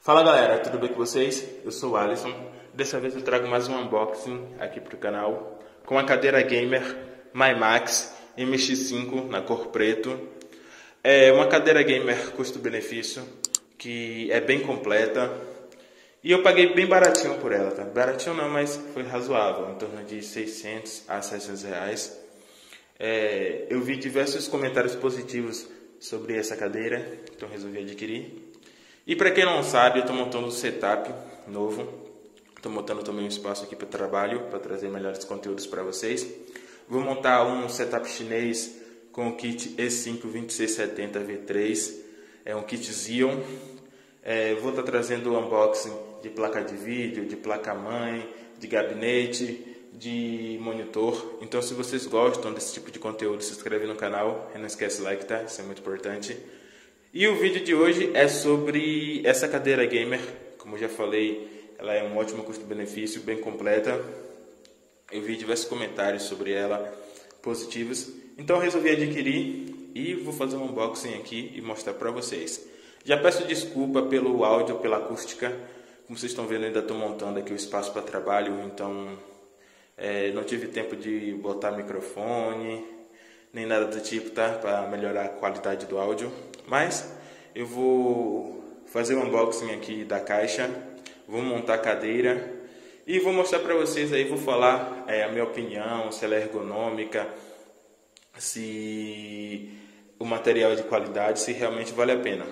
Fala galera, tudo bem com vocês? Eu sou o Alisson. Dessa vez eu trago mais um unboxing aqui pro canal com a cadeira gamer MyMax MX5 na cor preto. É uma cadeira gamer custo-benefício que é bem completa e eu paguei bem baratinho por ela, tá? Baratinho não, mas foi razoável, em torno de 600 a 700 reais. Eu vi diversos comentários positivos sobre essa cadeira, então resolvi adquirir. E para quem não sabe, eu estou montando um setup novo. Estou montando também um espaço aqui para trabalho, para trazer melhores conteúdos para vocês. Vou montar um setup chinês com o kit E5 2670 V3. É um kit Xeon. Vou estar trazendo o unboxing de placa de vídeo, de placa-mãe, de gabinete, de monitor. Então, se vocês gostam desse tipo de conteúdo, se inscreve no canal. E não esquece o like, tá? Isso é muito importante. E o vídeo de hoje é sobre essa cadeira gamer. Como eu já falei, ela é um ótimo custo-benefício, bem completa. Eu vi diversos comentários sobre ela, positivos. Então eu resolvi adquirir e vou fazer um unboxing aqui e mostrar para vocês. Já peço desculpa pelo áudio, pela acústica. Como vocês estão vendo, ainda estou montando aqui o espaço para trabalho, então não tive tempo de botar microfone, nem nada do tipo, tá? Para melhorar a qualidade do áudio. Mas eu vou fazer um unboxing aqui da caixa, vou montar a cadeira e vou mostrar para vocês aí, vou falar a minha opinião, se ela é ergonômica, se o material é de qualidade, se realmente vale a pena.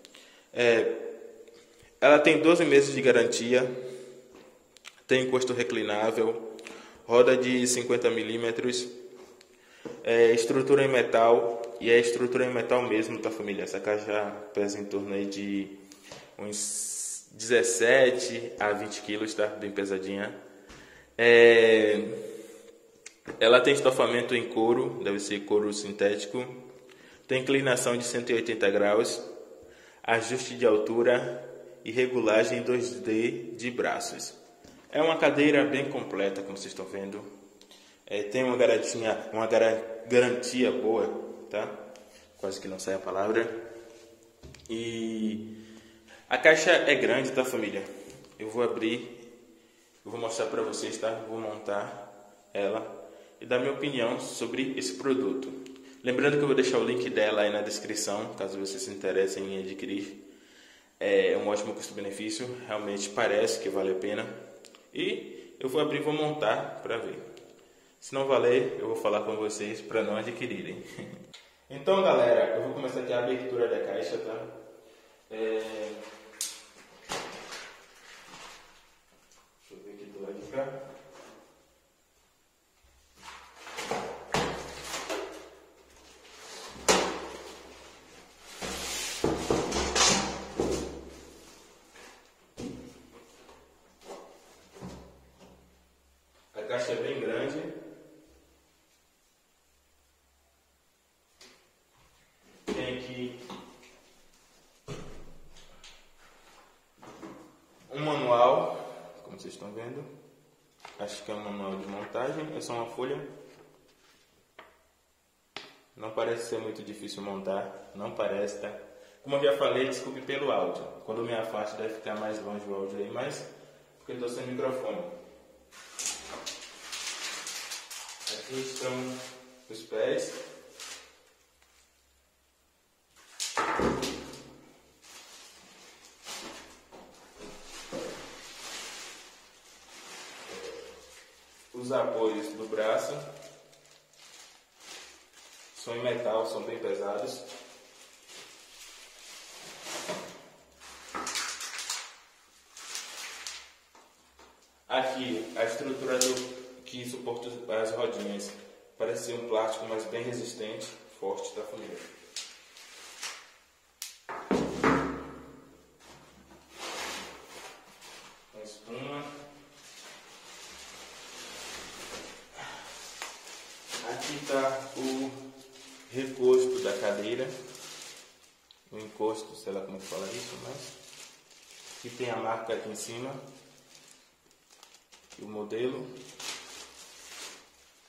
Ela tem 12 meses de garantia, tem encosto reclinável, roda de 50 milímetros, estrutura em metal, e é estrutura em metal mesmo, tá família? Essa caixa pesa em torno aí de uns 17 a 20 quilos, tá? Bem pesadinha. Ela tem estofamento em couro, deve ser couro sintético. Tem inclinação de 180 graus, ajuste de altura e regulagem 2D de braços. É uma cadeira bem completa, como vocês estão vendo. Tem uma garantia boa, tá? Quase que não sai a palavra. E a caixa é grande, tá família? Eu vou abrir, eu vou mostrar para vocês, tá? Vou montar ela e dar minha opinião sobre esse produto. Lembrando que eu vou deixar o link dela aí na descrição, caso vocês se interessem em adquirir. É um ótimo custo-benefício, realmente parece que vale a pena. E eu vou abrir e vou montar para ver. Se não valer, eu vou falar com vocês para não adquirirem. Então, galera, eu vou começar aqui a abertura da caixa, tá? Deixa eu ver aqui do lado de cá. A caixa é bem grande. Tem aqui um manual, como vocês estão vendo. Acho que é um manual de montagem, é só uma folha. Não parece ser muito difícil montar, não parece, tá? Como eu já falei, desculpe pelo áudio. Quando eu me afasto deve ficar mais longe o áudio aí, mas porque eu estou sem microfone. Aqui estão os pés. Os apoios do braço são em metal, são bem pesados. Aqui a estrutura que suporta as rodinhas parece ser um plástico, mas bem resistente, forte, tá família? Com espuma. Aqui está o recosto da cadeira, o encosto, sei lá como fala isso, mas aqui tem a marca aqui em cima, e o modelo.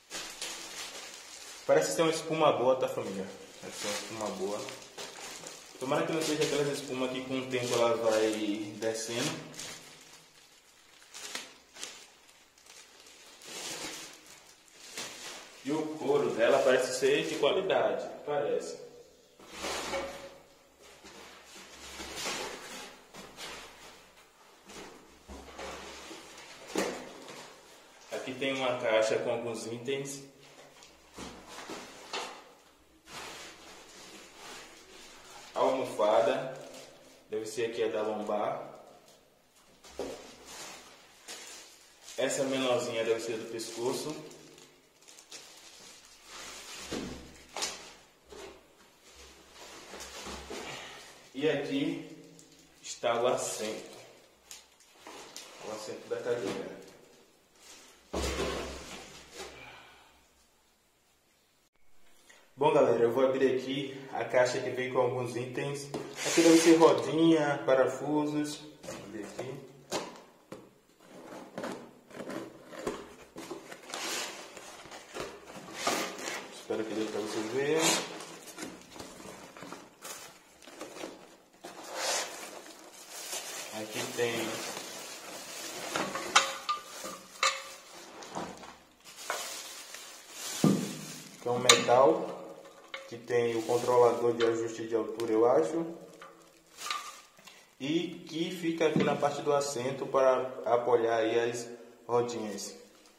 Parece ser uma espuma boa, tá família? Parece ser uma espuma boa. Tomara que não seja aquelas espumas que com o tempo ela vai descendo. E o couro dela parece ser de qualidade, parece. Aqui tem uma caixa com alguns itens. A almofada, deve ser aqui a da lombar. Essa menorzinha deve ser do pescoço. E aqui está o assento da cadeira. Bom, galera, eu vou abrir aqui a caixa que vem com alguns itens. Aqui deve ser rodinha, parafusos. Vamos abrir aqui. Espero que dê para vocês verem. Aqui tem um metal que tem o controlador de ajuste de altura, eu acho, e que fica aqui na parte do assento para apoiar aí as rodinhas.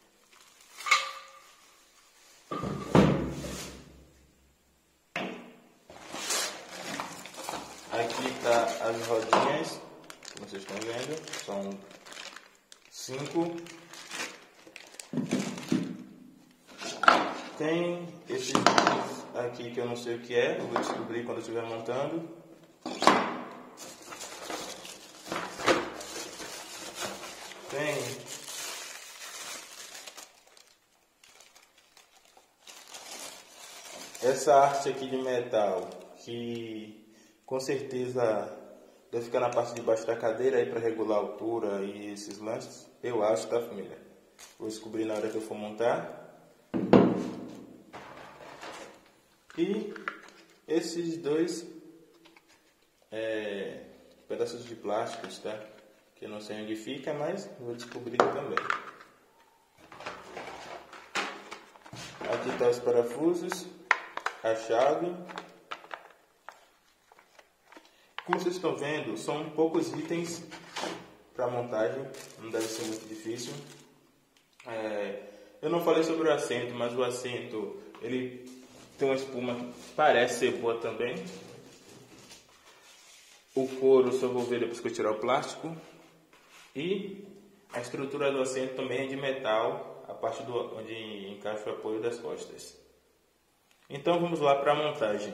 Aqui tá as rodinhas, como vocês estão vendo, são 5. Tem esses aqui que eu não sei o que é, eu vou descobrir quando eu estiver montando. Tem essa arte aqui de metal, que com certeza deve ficar na parte de baixo da cadeira aí para regular a altura e esses lances. Eu acho, tá, família? Vou descobrir na hora que eu for montar. E esses dois pedaços de plásticos, tá? Que eu não sei onde fica, mas vou descobrir também. Aqui tá os parafusos, a chave. Como vocês estão vendo, são poucos itens para montagem, não deve ser muito difícil. Eu não falei sobre o assento, mas o assento ele tem uma espuma que parece ser boa também. O couro só vou ver depois que eu tirar o plástico. E a estrutura do assento também é de metal, a parte onde encaixa o apoio das costas. Então vamos lá para a montagem.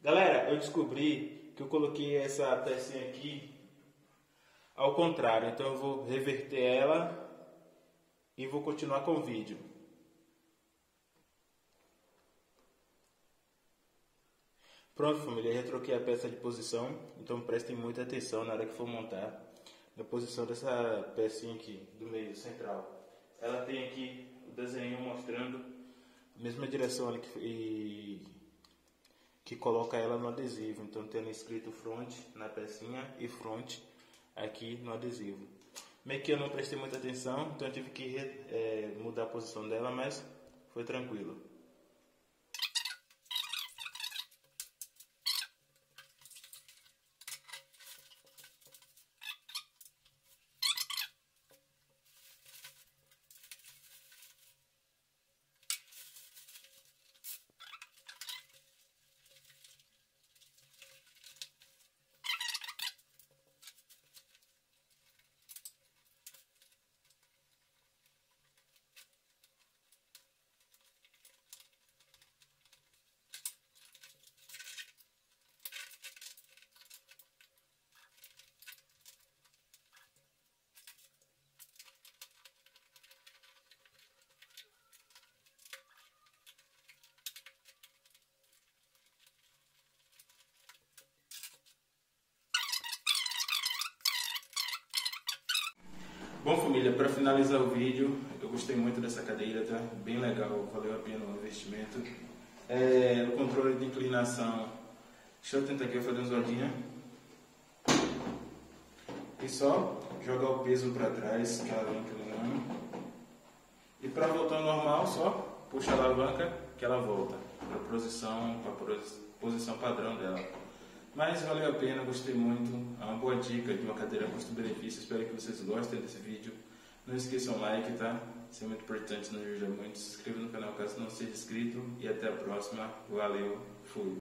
Galera, eu descobri que eu coloquei essa pecinha aqui ao contrário, então eu vou reverter ela e vou continuar com o vídeo. Pronto, família, eu já troquei a peça de posição, então prestem muita atenção na hora que for montar na posição dessa pecinha aqui, do meio central. Ela tem aqui o desenho mostrando a mesma direção ali que coloca ela no adesivo, então tendo escrito front na pecinha e front aqui no adesivo. Meio que eu não prestei muita atenção, então eu tive que mudar a posição dela, mas foi tranquilo. Bom, família, para finalizar o vídeo, eu gostei muito dessa cadeira, tá? Bem legal, valeu a pena o investimento. O controle de inclinação, deixa eu tentar aqui fazer um rodinha. E só jogar o peso para trás, que ela vem inclinando. E para voltar ao normal, só puxa a alavanca que ela volta para a posição padrão dela. Mas valeu a pena, gostei muito. É uma boa dica de uma cadeira custo-benefício. Espero que vocês gostem desse vídeo. Não esqueçam o like, tá? Isso é muito importante, nos ajuda muito. Se inscreva no canal caso não seja inscrito. E até a próxima. Valeu, fui!